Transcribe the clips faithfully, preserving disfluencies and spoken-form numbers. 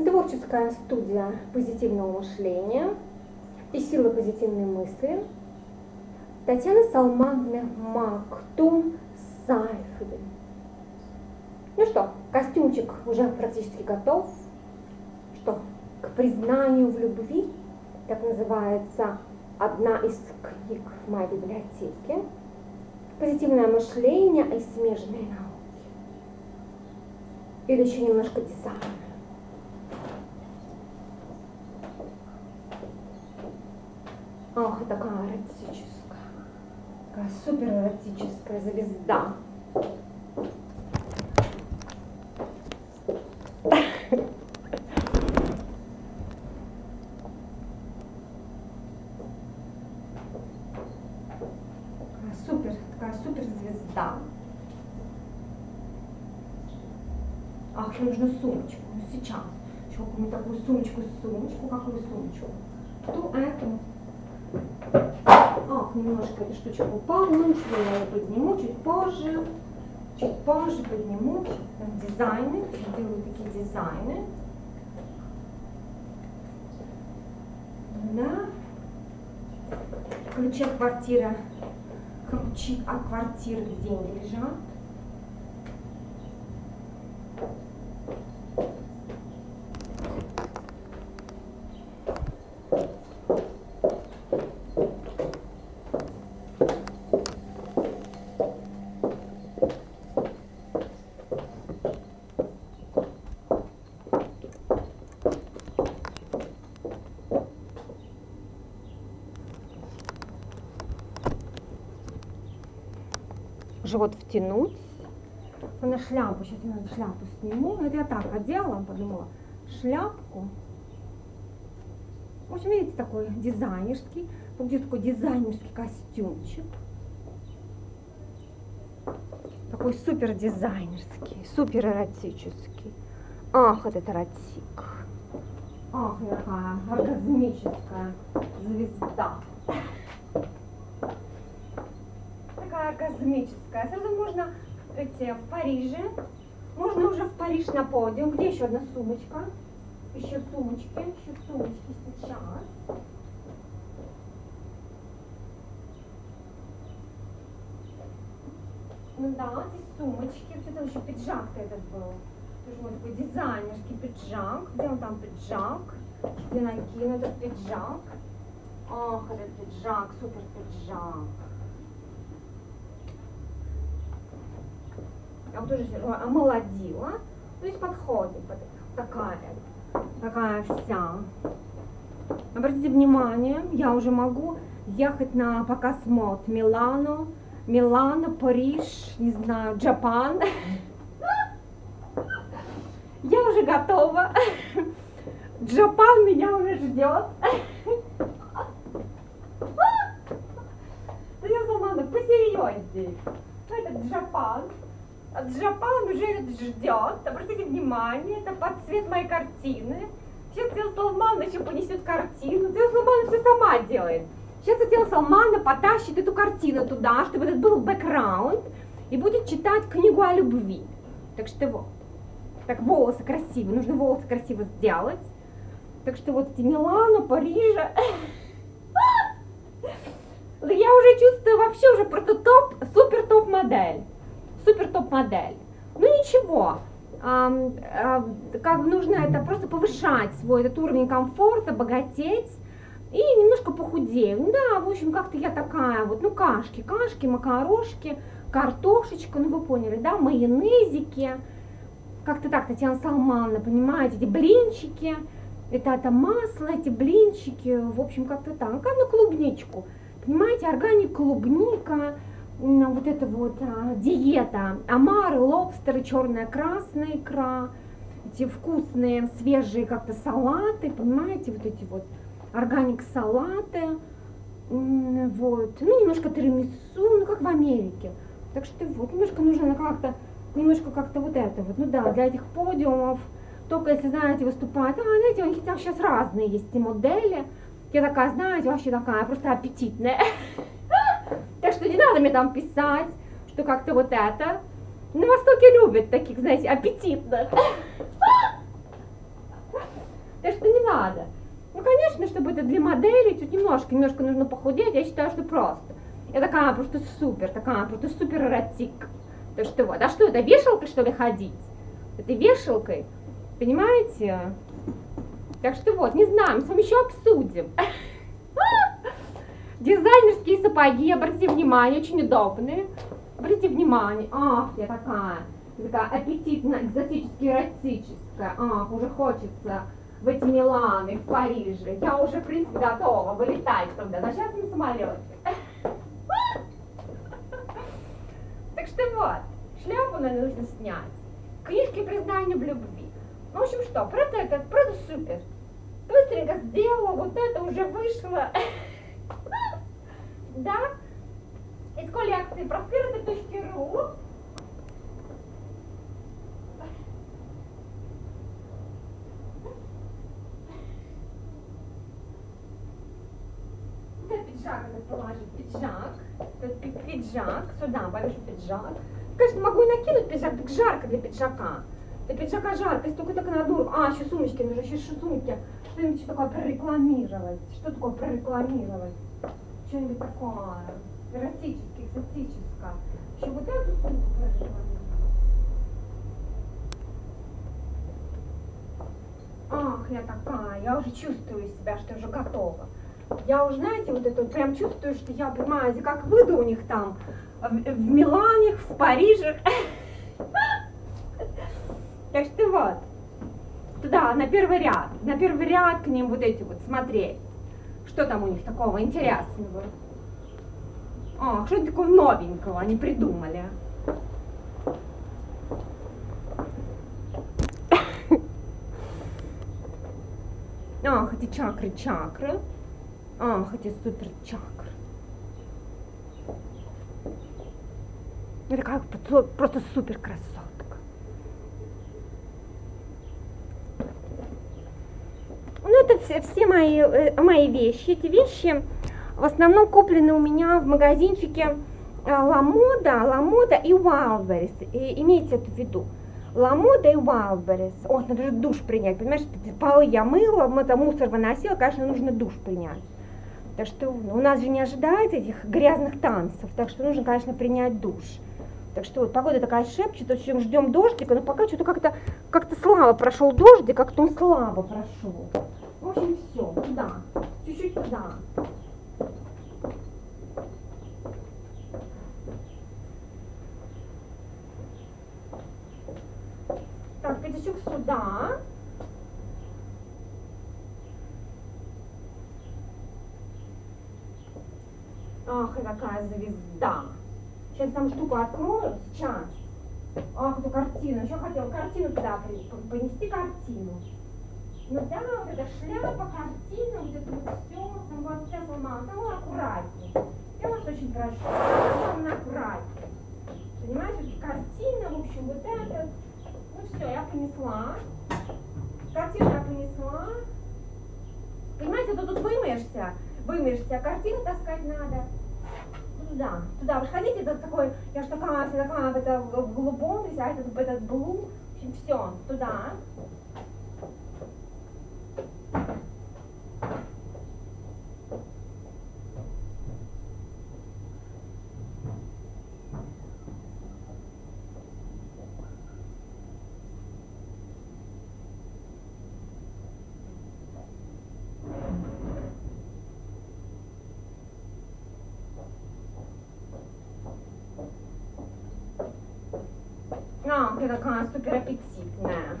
Творческая студия позитивного мышления и силы позитивной мысли. Татьяна Салмановна Мактум Сайфуллин. Ну что, костюмчик уже практически готов. Что, к признанию в любви, так называется одна из книг в моей библиотеке. Позитивное мышление и смежные науки. Или еще немножко дизайна. Ох, такая эротическая, такая супер эротическая звезда. Такая супер, такая супер звезда. Ах, еще нужно сумочку. Ну сейчас. Еще какую-нибудь такую сумочку, сумочку, какую сумочку? Ту эту. Ах, немножко эта штучка упала, ну ничего, я ее подниму чуть позже. Чуть позже подниму. Дизайны, делаю такие дизайны. Да. Ключи от квартиры. Ключи от квартиры, где деньги лежат. Живот втянуть. На шляпу, сейчас я шляпу сниму. Это я так одела, подумала, шляпку. В общем, видите, такой дизайнерский, получился такой дизайнерский костюмчик. Такой супер дизайнерский, супер эротический. Ах, этот эротик. Ах, какая оргазмическая звезда. Такая космическая. Сразу можно эти, в Париже. Можно уже в Париж на подиум. Где еще одна сумочка? Еще сумочки. Еще сумочки сейчас. Ну да, здесь сумочки. Что-то еще пиджак-то этот был. Тоже вот такой дизайнерский пиджак. Где он там пиджак? Где накину этот пиджак? Ах, этот пиджак, супер пиджак. Я вот тоже омолодила. То есть подходит. Такая, такая вся. Обратите внимание, я уже могу ехать на показ мод. Милано, Милано, Париж, не знаю, Джапан. Я уже готова. Джапан меня уже ждет. Татьяна Салмановна, посерьезней. Этот Джапан. Джапан уже ждет. Обратите внимание, это под цвет моей картины. Сейчас Татьяна Салмановна еще понесет картину. Татьяна Салмановна все сама делает. Сейчас Татьяна Салмановна потащит эту картину туда, чтобы этот был бэкграунд, и будет читать книгу о любви. Так что вот. Так, волосы красивые. Нужно волосы красиво сделать. Так что вот эти Милано, Парижа. Я уже чувствую вообще уже просто топ, супер топ модель. Супер топ модель. Ну ничего, а, а, как бы нужно это просто повышать свой этот уровень комфорта, богатеть и немножко похудеть. Ну да, в общем, как-то я такая вот, ну кашки, кашки, макарошки, картошечка, ну вы поняли, да, майонезики. Как-то так, Татьяна Салмановна, понимаете, эти блинчики, это, это масло, эти блинчики, в общем, как-то так. Ну клубничку, понимаете, органик клубника. Вот это вот а, диета, омары, лобстеры, черная, красная икра, эти вкусные, свежие как-то салаты, понимаете, вот эти вот органик салаты, вот, ну немножко тирамису, ну как в Америке, так что вот, немножко нужно как-то, немножко как-то вот это вот, ну да, для этих подиумов, только если, знаете, выступать, а, знаете, у них там сейчас разные есть эти модели, я такая, знаете, вообще такая, просто аппетитная. Так что не надо мне там писать, что как-то вот это. На Востоке любят таких, знаете, аппетитных. надо. Ну, конечно, чтобы это для модели, чуть немножко, немножко нужно похудеть, я считаю, что просто. Я такая просто супер, такая просто супер эротик. То что вот, а что это, вешалкой что ли ходить? Это вешалкой, понимаете? Так что вот, не знаю, мы с вами еще обсудим. Дизайнерские сапоги, обратите внимание, очень удобные. Обратите внимание, ах, я такая, такая аппетитно, экзотически эротическая. Ах, уже хочется в эти Миланы, в Париже. Я уже, в принципе, готова вылетать туда, на частном самолете. Так что вот, шляпу надо нужно снять. Книжки признания в любви. Ну, в общем, что, правда это, правда супер. Быстренько сделала, вот это уже вышло. Да? Из коллекции проспирты точка ру. Этот пиджак надо положить, пиджак. Этот пиджак, сюда повешу пиджак. Конечно, могу и накинуть пиджак, так жарко для пиджака. Для пиджака жарко, если только так на одну. А, еще сумочки, нужно еще сумки. Что-нибудь еще такое прорекламировать. Что такое прорекламировать? Что-нибудь такое эротическое, экзотическое. Еще вот эту сумку прорекламировать. Ах, я такая, я уже чувствую себя, что уже готова. Я уже, знаете, вот это прям чувствую, что я, понимаете, как выйду у них там в, в Милане, в Париже. Так что вот, туда, на первый ряд, на первый ряд к ним вот эти вот смотреть. Что там у них такого интересного? О, что такого новенького они придумали? Ах, эти чакры, чакры. Ах, эти супер чакры. Это как просто супер красотка. Ну, это все, все мои, э, мои вещи. Эти вещи в основном куплены у меня в магазинчике Ламода, Ламода и Wildberries. И имейте это в виду. Ламода и Wildberries. О, надо же душ принять. Понимаешь, полы я мыла, это мусор выносила, конечно, нужно душ принять. Так что у нас же не ожидается этих грязных танцев, так что нужно, конечно, принять душ. Так что вот погода такая шепчет, в общем, ждем дождика, но пока что-то как-то как-то слабо прошел дождик, как-то он слабо прошел. В общем, все, туда, чуть-чуть туда. Так, пятачок сюда. Ах, и такая звезда. Сейчас там штуку открою, сейчас. Ах, эту картину. Еще хотела картину туда понести, картину. Ну да, вот эта шляпа, картина, вот это вот все. Там вот сейчас мама, самое аккуратнее. Я вас очень прошу, самое аккуратнее. Понимаете, картина, в общем, вот это. Ну все, я понесла. Картину я понесла. Понимаете, ты тут вымоешься, вымоешься, а картину таскать надо. Туда, туда. Вы же хотите, это такой, я же такая, вся такая, это в голубом, а этот, этот блу. В общем, все, туда. А, ты такая супер аппетитная.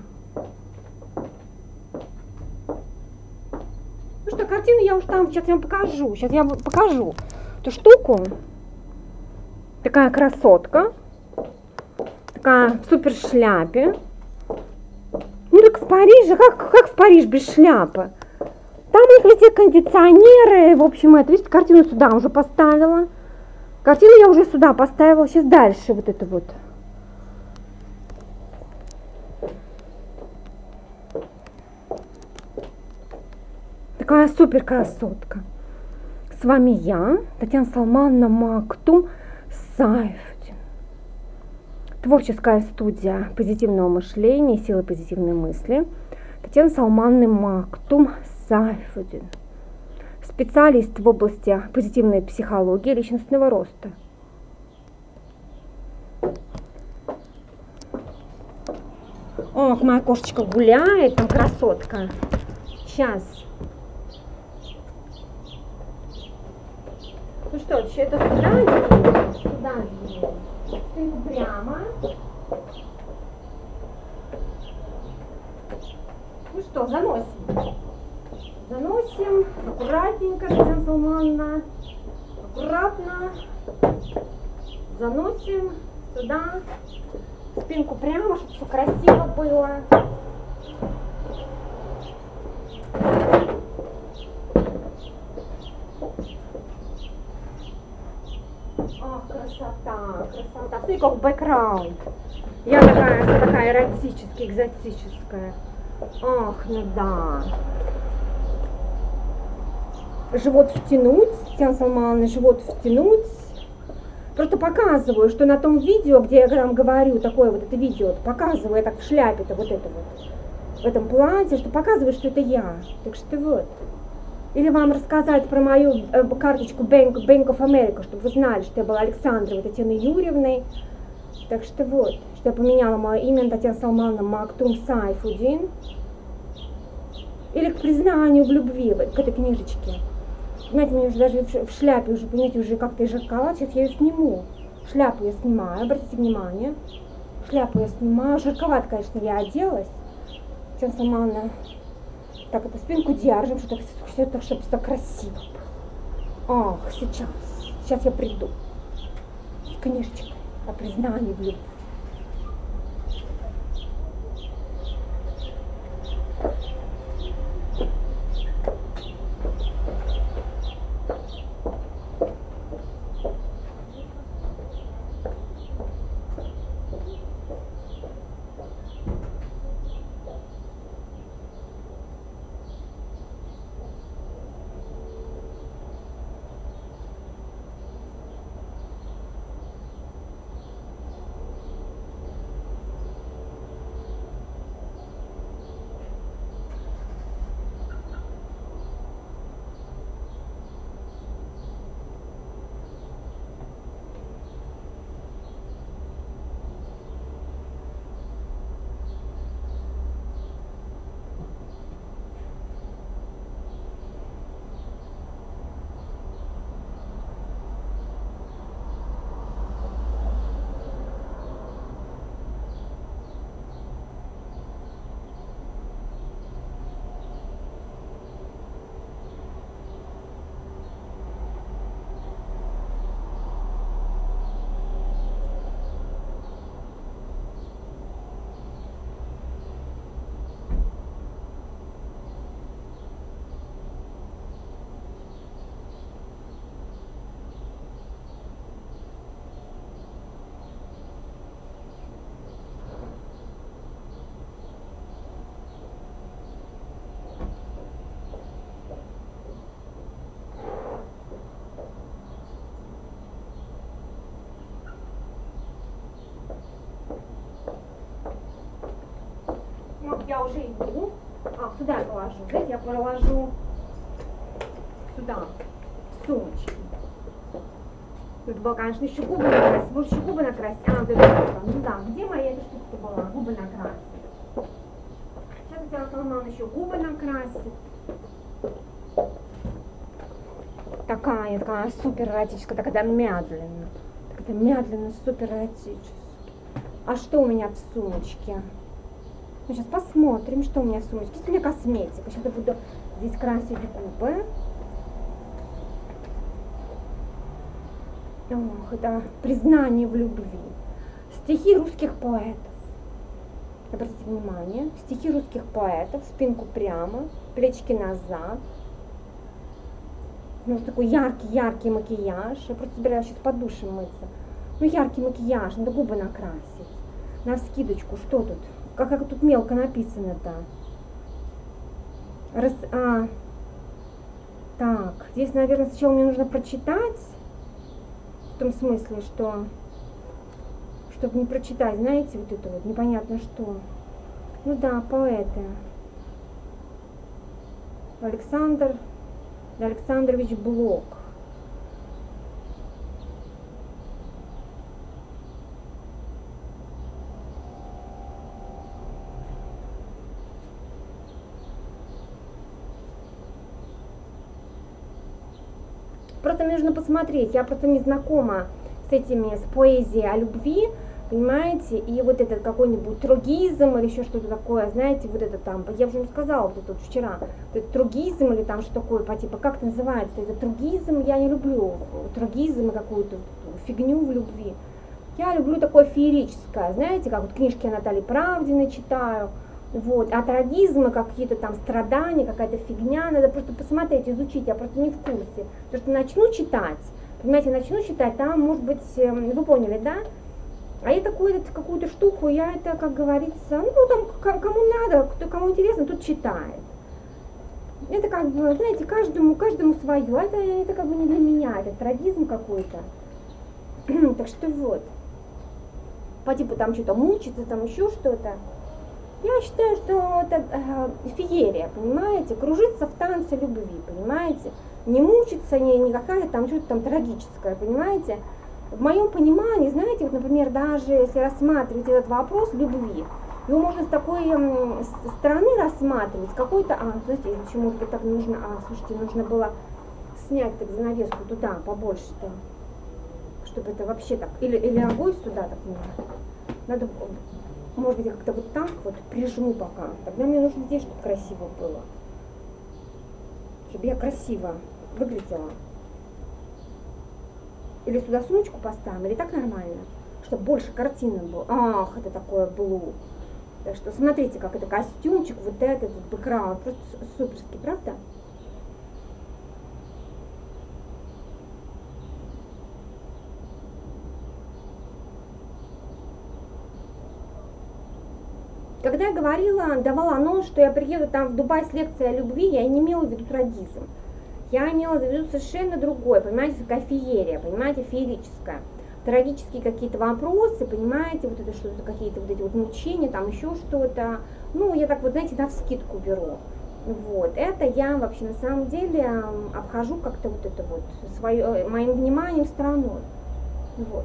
Ну что, картину я уж там, сейчас я вам покажу. Сейчас я вам покажу эту штуку. Такая красотка. Такая в супер шляпе. Ну так в Париже, как, как в Париж без шляпы? Там у них везде кондиционеры. В общем, это, видите, картину сюда уже поставила. Картину я уже сюда поставила. Сейчас дальше вот это вот. Такая супер красотка. С вами я, Татьяна Салмановна Мактум Сайфутдин. Творческая студия позитивного мышления, силы позитивной мысли. Татьяна Салмановна Мактум Сайфудин. Специалист в области позитивной психологии и личностного роста. Ох, моя кошечка гуляет, там красотка. Сейчас. Ну что, еще это сюда двигаем? Сюда двигаем. Спинку прямо. Ну что, заносим. Заносим. Аккуратненько, Татьяна Салмановна. Аккуратно. Заносим сюда. Спинку прямо, чтобы все красиво было. Ах, красота, красота. Смотри, как бэкграунд. Я такая, вся такая эротическая, экзотическая. Ах, ну да. Живот втянуть, Татьяна Салмановна, живот втянуть. Просто показываю, что на том видео, где я вам говорю, такое вот это видео, показываю, я так в шляпе-то вот это вот, в этом платье, что показываю, что это я. Так что вот. Или вам рассказать про мою э, карточку Bank, Bank of America, чтобы вы знали, что я была Александровой Татьяной Юрьевной. Так что вот, что я поменяла мое имя на Татьяна Салмановна Мактум Сайфудин. Или к признанию в любви, вот, к этой книжечке. Понимаете, мне уже даже в шляпе уже, понимаете, уже как-то и жарковато. Сейчас я ее сниму. Шляпу я снимаю, обратите внимание. Шляпу я снимаю. Жарковато, конечно, я оделась. Татьяна Салмановна. Так, это спинку держим, что все так, чтобы все красиво было. Ах, сейчас. Сейчас я приду. С книжечкой о признании в любви. Я уже иду. А, сюда я положу. Видите, я положу сюда, в сумочку. Тут было, конечно, еще губы накрасить. Может, еще губы накрасить. А, вот эта штука. Ну да, где моя эта штука была? Губы накрасить. Сейчас Татьяна Салмановна еще губы накрасит. Такая, такая супер эротическая, такая медленно. Такая медленно, супер эротическая. А что у меня в сумочке? Ну, сейчас посмотрим, что у меня в сумочке. Здесь у меня косметика. Сейчас я буду здесь красить губы. Ох, это признание в любви. Стихи русских поэтов. Обратите внимание. Стихи русских поэтов. Спинку прямо, плечики назад. Ну, такой яркий-яркий макияж. Я просто собираюсь сейчас под душем мыться. Ну, яркий макияж, надо губы накрасить. Навскидочку, что тут? Как, как тут мелко написано-то? Раз, а, так, здесь, наверное, сначала мне нужно прочитать. В том смысле, что, чтобы не прочитать, знаете, вот это вот, непонятно что. Ну да, поэты. Александр Александрович Блок. Просто мне нужно посмотреть, я просто не знакома с этими, с поэзией о любви, понимаете, и вот этот какой-нибудь трогизм или еще что-то такое, знаете, вот это там, я уже не сказала вот это вот вчера, вот это трогизм или там что такое, по типу, как это называется, это трогизм, я не люблю трогизм и какую-то фигню в любви, я люблю такое феерическое, знаете, как вот книжки Натальи Правдиной читаю, вот, а трагизмы, какие-то там страдания, какая-то фигня, надо просто посмотреть, изучить, я просто не в курсе. Потому что начну читать, понимаете, начну читать, там, может быть, вы поняли, да? А я такую какую-то штуку, я это, как говорится, ну, там, кому надо, кто, кому интересно, тот читает. Это как бы, знаете, каждому, каждому свое, это, это как бы не для меня, это трагизм какой-то. Так что вот, по типу там что-то мучиться, там еще что-то. Я считаю, что это э, феерия, понимаете, кружиться в танце любви, понимаете, не мучиться, не, не какая-то там что-то там трагическое, понимаете. В моем понимании, знаете, вот, например, даже если рассматривать этот вопрос любви, его можно с такой э, стороны рассматривать, какой-то, а, знаете, еще, может быть, так нужно, а, слушайте, нужно было снять так занавеску туда, побольше-то, чтобы это вообще так, или, или огонь сюда так нужно, надо... Может быть, я как-то вот так вот прижму пока. Тогда мне нужно здесь, чтобы красиво было. Чтобы я красиво выглядела. Или сюда сумочку поставим, или так нормально. Чтобы больше картины было. Ах, это такое блу. Так что смотрите, как это костюмчик, вот этот, этот бэкграунд. Просто суперский, правда? Когда я говорила, давала анонс, что я приеду там в Дубай с лекцией о любви, я не имела в виду трагизм. Я имела в виду совершенно другое, понимаете, такая феерия, понимаете, феерическая. Трагические какие-то вопросы, понимаете, вот это что-то, какие-то вот эти вот мучения, там еще что-то. Ну, я так вот, знаете, навскидку беру. Вот, это я вообще на самом деле обхожу как-то вот это вот свое, моим вниманием стороной. Вот.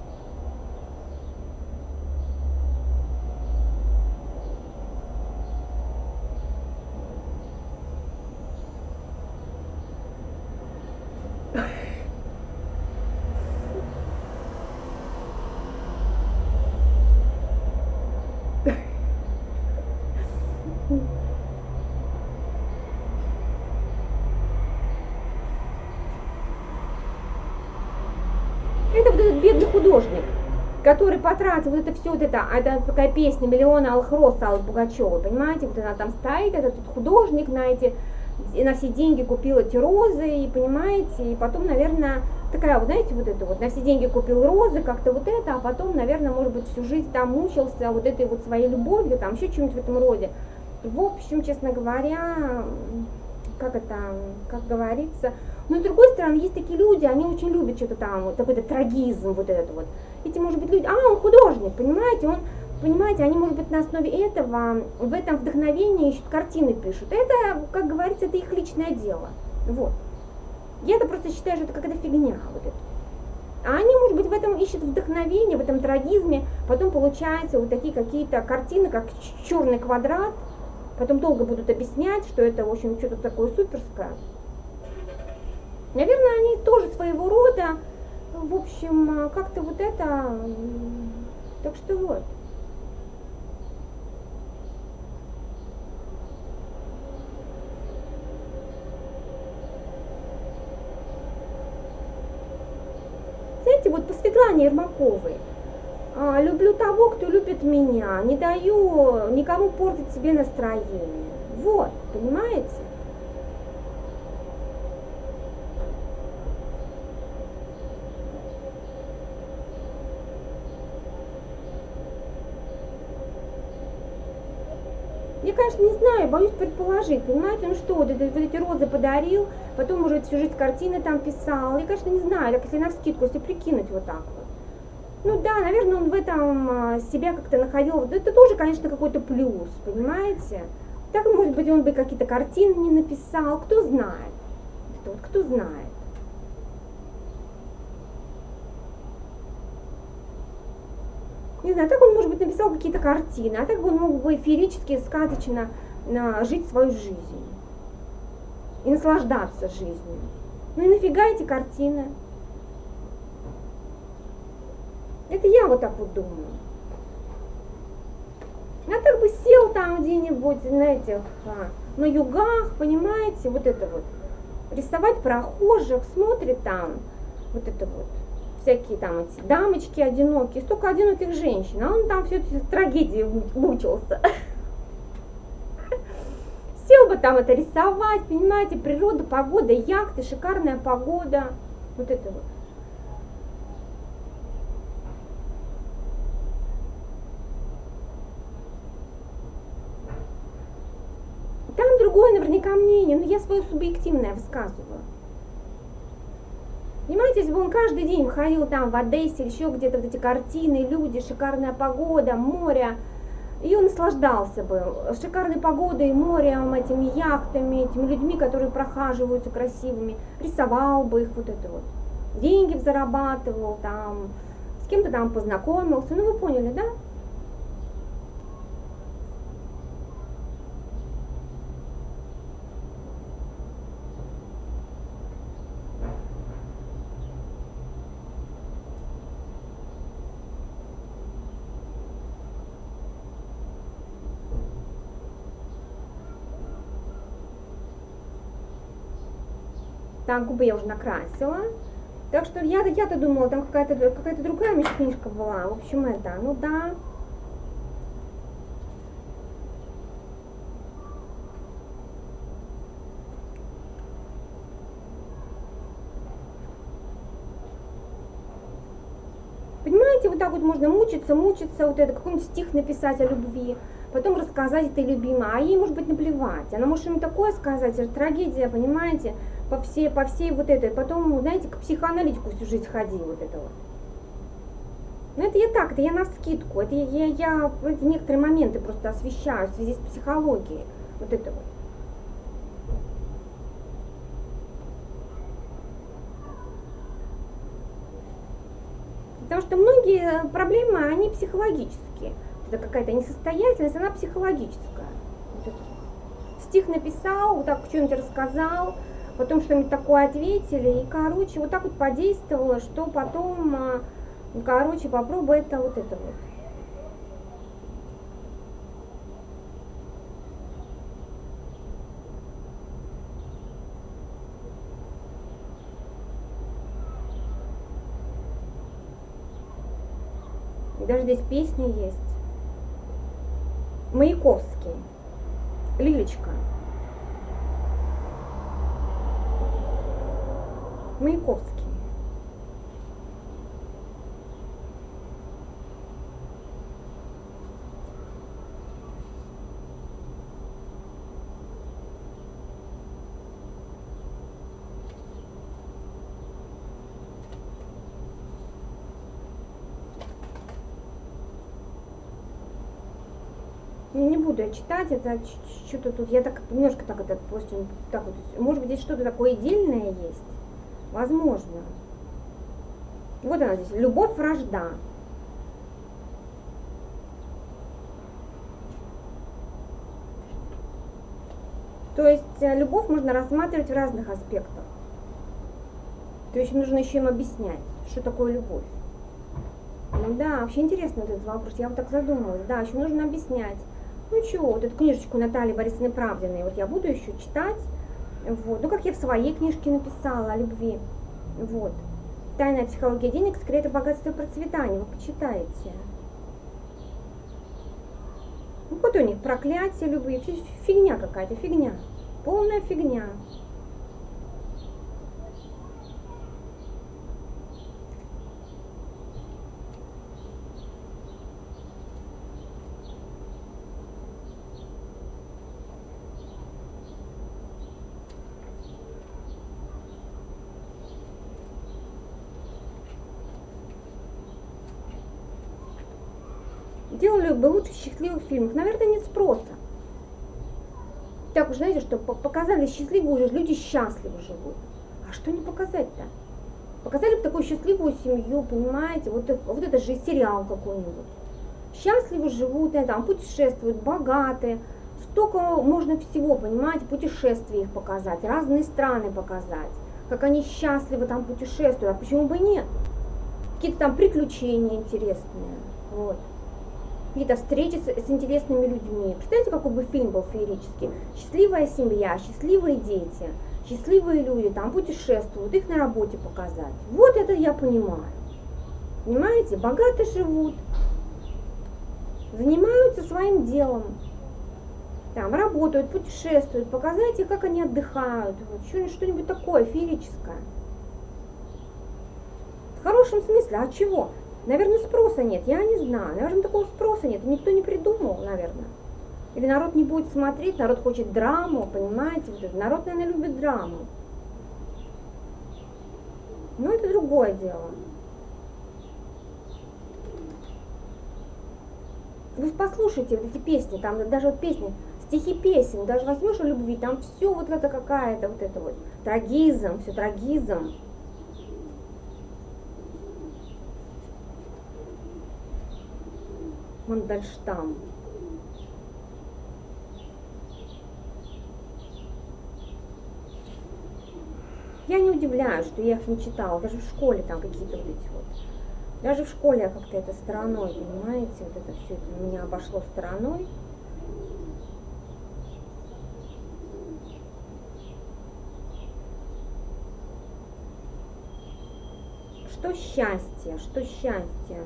Это вот этот бедный художник, который потратил вот это все, вот это, это такая песня «Миллиона алых роз» Аллы Пугачевой, понимаете, вот она там стоит, этот художник на эти, на все деньги купил эти розы, и понимаете, и потом, наверное, такая, вот знаете, вот это вот, на все деньги купил розы, как-то вот это, а потом, наверное, может быть, всю жизнь там мучился вот этой вот своей любовью, там еще чем-нибудь в этом роде. В общем, честно говоря, как это, как говорится, но с другой стороны, есть такие люди, они очень любят что-то там, вот какой-то трагизм, вот этот вот. Эти, может быть, люди, а, он художник, понимаете, он, понимаете, они, может быть, на основе этого, в этом вдохновении ищут картины, пишут. Это, как говорится, это их личное дело, вот. Я-то просто считаю, что это какая-то фигня, вот это. А они, может быть, в этом ищут вдохновение, в этом трагизме, потом получаются вот такие какие-то картины, как черный квадрат, потом долго будут объяснять, что это, в общем, что-то такое суперское. Наверное, они тоже своего рода, в общем, как-то вот это, так что вот. Знаете, вот по Светлане Ермаковой. Люблю того, кто любит меня, не даю никому портить себе настроение. Вот, понимаете? Я, конечно, не знаю, боюсь предположить, понимаете, ну что, вот, это, вот эти розы подарил, потом уже всю жизнь картины там писал. Я, конечно, не знаю, так если навскидку, если прикинуть вот так вот. Ну да, наверное, он в этом себя как-то находил. Это тоже, конечно, какой-то плюс, понимаете? Так, может быть, он бы какие-то картины не написал, кто знает. Это вот кто знает. Не знаю, так он, может быть, написал какие-то картины, а так бы он мог бы феерически, сказочно а, жить свою жизнь. И наслаждаться жизнью. Ну и нафига эти картины? Это я вот так вот думаю. А так бы сел там где-нибудь на этих, а, на югах, понимаете, вот это вот. Рисовать прохожих, смотрит там, вот это вот. Всякие там эти дамочки одинокие, столько одиноких женщин, а он там все эти трагедии мучился. Сел бы там это рисовать, понимаете, природа, погода, яхты, шикарная погода, вот это вот. Там другое наверняка мнение, но я свое субъективное высказываю. Понимаете, если бы он каждый день выходил там в Одессе, или еще где-то вот эти картины, люди, шикарная погода, море, и он наслаждался бы шикарной погодой, морем, этими яхтами, этими людьми, которые прохаживаются красивыми, рисовал бы их вот это вот, деньги зарабатывал там, с кем-то там познакомился, ну вы поняли, да? Так, губы я уже накрасила. Так что я, я-то думала, там какая-то какая-то другая у меня книжка была. В общем, это, ну да. Понимаете, вот так вот можно мучиться, мучиться, вот это, какой-нибудь стих написать о любви, потом рассказать этой любимой, а ей может быть наплевать. Она может им такое сказать, это трагедия, понимаете, по всей, по всей вот этой, потом, знаете, к психоаналитику всю жизнь ходил вот это вот. Но это я так, это я навскидку, это я, я, я эти некоторые моменты просто освещаю в связи с психологией, вот это вот. Потому что многие проблемы, они психологические. Это какая-то несостоятельность, она психологическая. Вот это. Стих написал, вот так что-нибудь рассказал, потом что-нибудь такое ответили, и, короче, вот так вот подействовало, что потом, короче, попробуй это, вот это вот. Даже здесь песня есть. Маяковский. Лилечка. Маяковский. Не буду я читать, это что-то тут, я так немножко так это просто, так вот, может быть здесь что-то такое отдельное есть, возможно. Вот она здесь, любовь, вражда. То есть любовь можно рассматривать в разных аспектах. То есть нужно еще им объяснять, что такое любовь. Ну да, вообще интересный вот этот вопрос, я вот так задумалась, да, еще нужно объяснять. Ну чего, вот эту книжечку Натальи Борисовны Правдиной, вот я буду еще читать, вот, ну как я в своей книжке написала о любви, вот. Тайная психология денег, секреты богатства и процветания, вы почитаете. Ну вот у них проклятие любви, фигня какая-то, фигня, полная фигня. Делали бы лучше счастливых фильмов. Наверное, нет спроса. так уж, знаете, что показали счастливую жизнь, люди счастливо живут. А что не показать-то? Показали бы такую счастливую семью, понимаете, вот, вот это же сериал какой-нибудь. Счастливо живут, там путешествуют, богатые, столько можно всего, понимаете, путешествия их показать, разные страны показать, как они счастливо там путешествуют, а почему бы нет? Какие-то там приключения интересные, вот. Какие-то встречи с, с интересными людьми. Представляете, какой бы фильм был феерический? Счастливая семья, счастливые дети, счастливые люди, там путешествуют, их на работе показать. Вот это я понимаю. Понимаете, богато живут, занимаются своим делом, там работают, путешествуют, показать их, как они отдыхают, вот, что-нибудь такое феерическое. В хорошем смысле, а чего? Наверное, спроса нет, я не знаю, наверное, такого спроса нет, никто не придумал, наверное. Или народ не будет смотреть, народ хочет драму, понимаете, вот это. Народ, наверное, любит драму. Но это другое дело. Вы послушайте вот эти песни, там даже вот песни, стихи песен, даже возьмешь о любви, там все вот это какая-то вот это вот трагизм, все трагизм. Мандельштам. Я не удивляюсь, что я их не читала, даже в школе там какие-то вот эти вот. Даже в школе я как-то это стороной, понимаете, вот это все это меня обошло стороной. Что счастье, что счастье?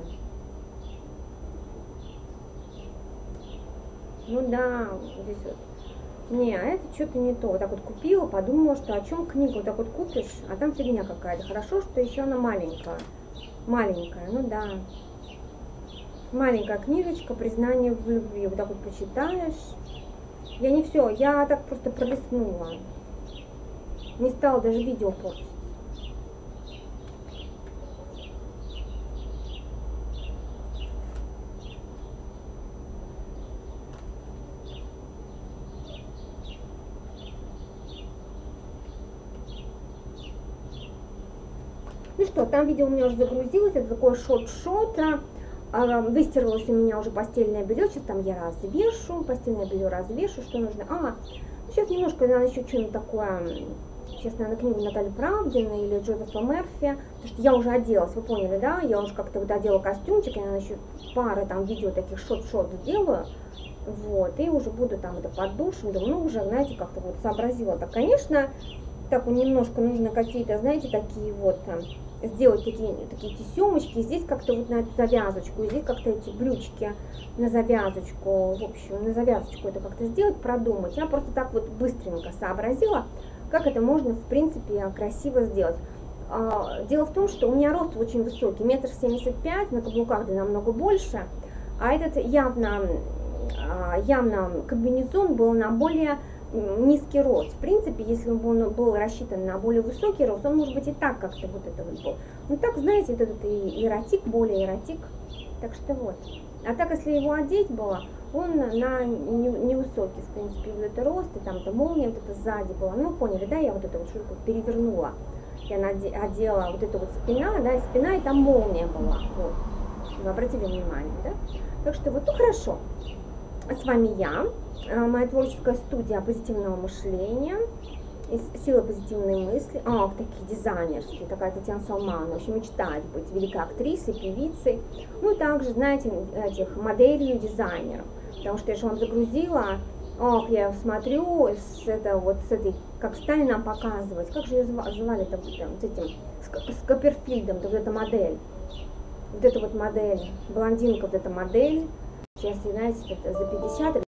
Ну да, здесь вот. Не, а это что-то не то. Вот так вот купила, подумала, что о чем книгу вот так вот купишь, а там фигня какая-то. Хорошо, что еще она маленькая. Маленькая, ну да. Маленькая книжечка, признание в любви. Вот так вот почитаешь. Я не все, я так просто пролистнула. Не стала даже видео портить. Ну что, там видео у меня уже загрузилось, это такое шот-шот, а, выстиралось у меня уже постельное белье, сейчас там я развешу, постельное белье развешу, что нужно. А, сейчас немножко надо еще что-нибудь такое, сейчас, наверное, книгу Натальи Правдиной или Джозефа Мерфи, потому что я уже оделась, вы поняли, да, я уже как-то вот одела костюмчик, я, наверное, еще пары там видео таких шот-шот сделаю, вот, и уже буду там это под душем, думаю, ну, уже, знаете, как-то вот сообразила, так, конечно, так вот немножко нужно какие-то, знаете, такие вот, сделать такие, такие тесемочки, здесь как-то вот на эту завязочку, и здесь как-то эти брючки на завязочку, в общем, на завязочку это как-то сделать, продумать. Я просто так вот быстренько сообразила, как это можно, в принципе, красиво сделать. Дело в том, что у меня рост очень высокий, метр семьдесят пять, на каблуках да намного больше, а этот явно, явно комбинезон был на более низкий рост. В принципе, если бы он был рассчитан на более высокий рост, он может быть и так как-то вот это вот был. Ну так, знаете, этот и эротик, более эротик. Так что вот. А так, если его одеть было, он на невысокий, в принципе, вот это рост, и там-то молния вот это сзади была. Ну, вы поняли, да, я вот эту вот штуку перевернула. Я одела вот эту вот спина, да, и спина, и там молния была. Вот. Вы обратили внимание, да? Так что вот, ну хорошо. С вами я, моя творческая студия позитивного мышления, сила позитивной мысли, а, такие дизайнерские, такая Татьяна Салман, в общем, мечтает быть великой актрисой, певицей, ну и также, знаете, этих моделей, дизайнеров, потому что я же вам загрузила, ох, я смотрю, с, это, вот, с этой, как стали нам показывать, как же ее звали-то, вот этим, с, с Копперфильдом, вот эта модель, вот эта вот модель, блондинка, вот эта модель, сейчас, знаете, это за пятьдесят